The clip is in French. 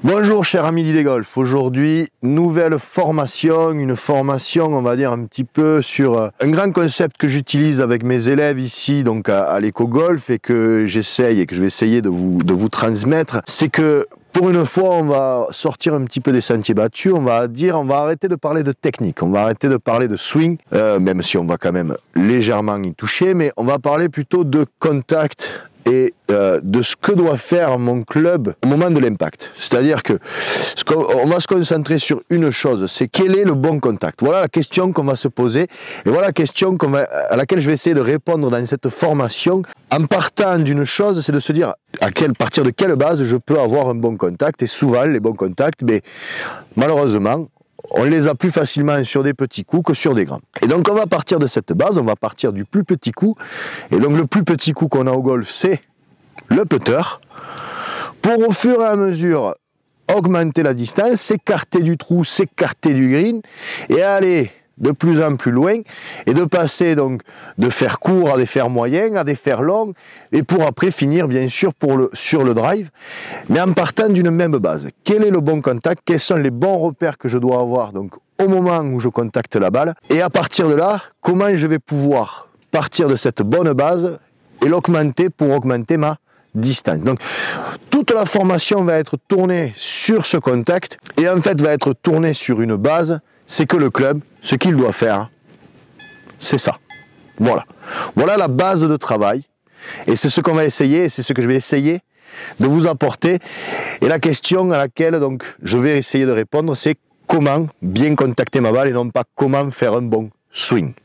Bonjour chers amis d'Idée Golf, aujourd'hui nouvelle formation, une formation on va dire un petit peu sur un grand concept que j'utilise avec mes élèves ici donc à l'éco-golf et que j'essaye et que je vais essayer de vous transmettre, c'est que pour une fois on va sortir un petit peu des sentiers battus, on va arrêter de parler de technique, on va arrêter de parler de swing, même si on va quand même légèrement y toucher, mais on va parler plutôt de contact et de ce que doit faire mon club au moment de l'impact. C'est-à-dire que on va se concentrer sur une chose, c'est quel est le bon contact. Voilà la question qu'on va se poser et voilà la question à laquelle je vais essayer de répondre dans cette formation en partant d'une chose, c'est de se dire à partir de quelle base je peux avoir un bon contact. Et souvent les bons contacts, malheureusement, on les a plus facilement sur des petits coups que sur des grands. Et donc on va partir de cette base, on va partir du plus petit coup. Et donc le plus petit coup qu'on a au golf, c'est le putter. Pour au fur et à mesure augmenter la distance, s'écarter du trou, s'écarter du green et aller de plus en plus loin et de passer donc de faire court à des fers moyens, à des fers longs et pour après finir bien sûr sur le drive, mais en partant d'une même base. Quel est le bon contact? Quels sont les bons repères que je dois avoir donc au moment où je contacte la balle? Et à partir de là, comment je vais pouvoir partir de cette bonne base et l'augmenter pour augmenter ma distance. Donc toute la formation va être tournée sur ce contact et en fait va être tournée sur une base. C'est que le club, ce qu'il doit faire, c'est ça. Voilà. Voilà la base de travail. Et c'est ce qu'on va essayer, et c'est ce que je vais essayer de vous apporter. Et la question à laquelle donc je vais essayer de répondre, c'est comment bien contacter ma balle et non pas comment faire un bon swing.